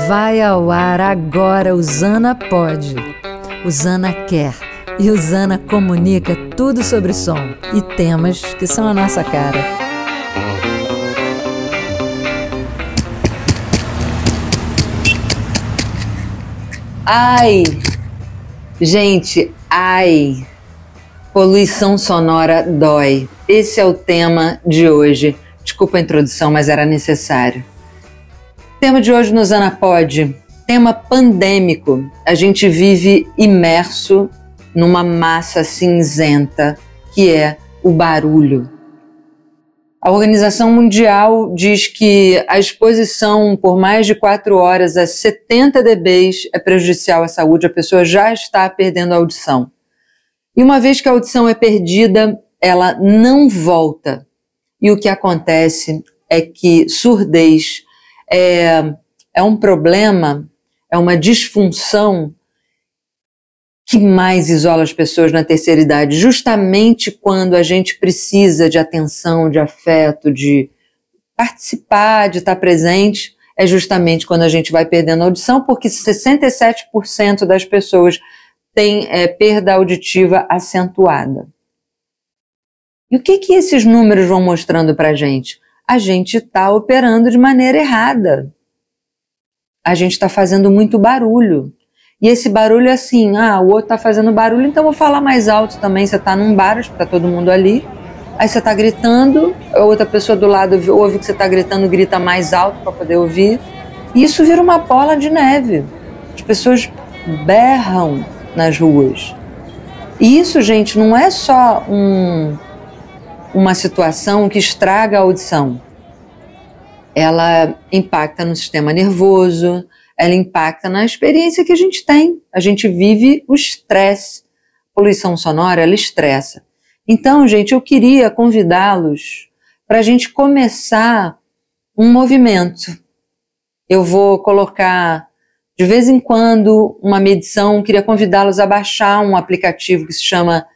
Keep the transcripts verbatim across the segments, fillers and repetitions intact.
Vai ao ar agora o Usana Pode. Usana quer e Usana comunica tudo sobre som e temas que são a nossa cara. Ai, gente, ai, poluição sonora dói. Esse é o tema de hoje. Desculpa a introdução, mas era necessário. O tema de hoje no Usana Pode, tema pandêmico. A gente vive imerso numa massa cinzenta que é o barulho. A Organização Mundial diz que a exposição por mais de quatro horas a setenta decibéis é prejudicial à saúde, a pessoa já está perdendo a audição. E uma vez que a audição é perdida, ela não volta. E o que acontece é que surdez é, é um problema, é uma disfunção que mais isola as pessoas na terceira idade, justamente quando a gente precisa de atenção, de afeto, de participar, de estar presente, é justamente quando a gente vai perdendo a audição, porque sessenta e sete por cento das pessoas têm é, perda auditiva acentuada. E o que que esses números vão mostrando para a gente? A gente está operando de maneira errada. A gente está fazendo muito barulho. E esse barulho é assim, ah, o outro está fazendo barulho, então eu vou falar mais alto também. Você está num bar, está todo mundo ali, aí você está gritando, a outra pessoa do lado ouve que você está gritando, grita mais alto para poder ouvir. E isso vira uma bola de neve. As pessoas berram nas ruas. E isso, gente, não é só um... uma situação que estraga a audição. Ela impacta no sistema nervoso, ela impacta na experiência que a gente tem. A gente vive o estresse. A poluição sonora, ela estressa. Então, gente, eu queria convidá-los para a gente começar um movimento. Eu vou colocar, de vez em quando, uma medição. Queria convidá-los a baixar um aplicativo que se chama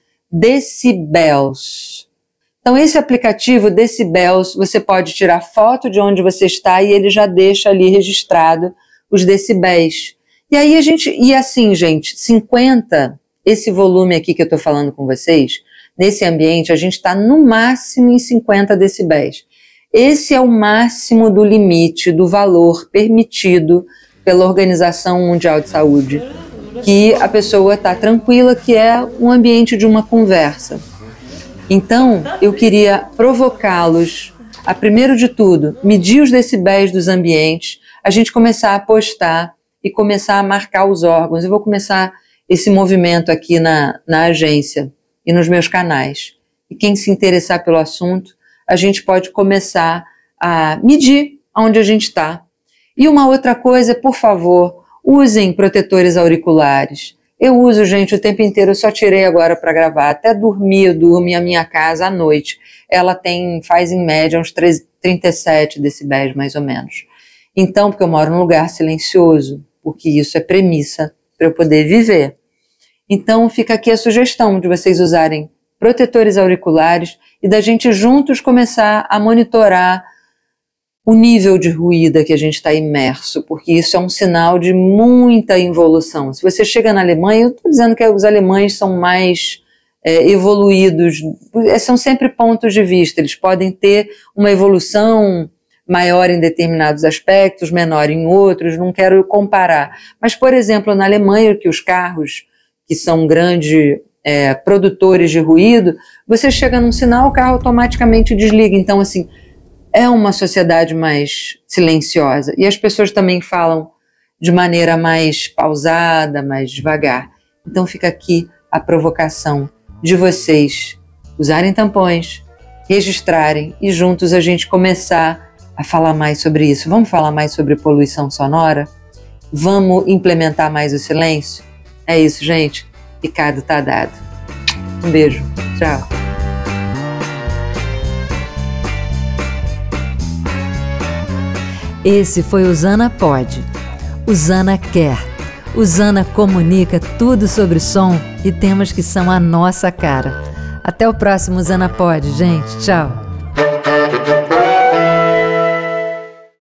Decibels. Então, esse aplicativo, Decibels, você pode tirar foto de onde você está e ele já deixa ali registrado os decibéis. E aí a gente, e assim, gente, cinquenta, esse volume aqui que eu estou falando com vocês, nesse ambiente, a gente está no máximo em cinquenta decibéis. Esse é o máximo do limite, do valor permitido pela Organização Mundial de Saúde, que a pessoa está tranquila, que é um ambiente de uma conversa. Então, eu queria provocá-los a, primeiro de tudo, medir os decibéis dos ambientes, a gente começar a apostar e começar a marcar os órgãos. Eu vou começar esse movimento aqui na, na agência e nos meus canais. E quem se interessar pelo assunto, a gente pode começar a medir onde a gente está. E uma outra coisa, por favor, usem protetores auriculares. Eu uso, gente, o tempo inteiro, eu só tirei agora para gravar. Até dormir, eu durmo em a minha casa à noite. Ela tem, faz em média uns trinta e sete decibéis, mais ou menos. Então, porque eu moro num lugar silencioso, porque isso é premissa para eu poder viver. Então, fica aqui a sugestão de vocês usarem protetores auriculares e da gente juntos começar a monitorar o nível de ruído que a gente está imerso, porque isso é um sinal de muita involução. Se você chega na Alemanha, eu estou dizendo que os alemães são mais é, evoluídos, são sempre pontos de vista, eles podem ter uma evolução maior em determinados aspectos, menor em outros, não quero comparar. Mas, por exemplo, na Alemanha, que os carros, que são grandes é, produtores de ruído, você chega num sinal, o carro automaticamente desliga. Então, assim, é uma sociedade mais silenciosa. E as pessoas também falam de maneira mais pausada, mais devagar. Então fica aqui a provocação de vocês usarem tampões, registrarem e juntos a gente começar a falar mais sobre isso. Vamos falar mais sobre poluição sonora? Vamos implementar mais o silêncio? É isso, gente. Recado tá dado. Um beijo. Tchau. Esse foi o Usana Pode. Usana quer. Usana comunica tudo sobre som e temas que são a nossa cara. Até o próximo Usana Pode, gente. Tchau.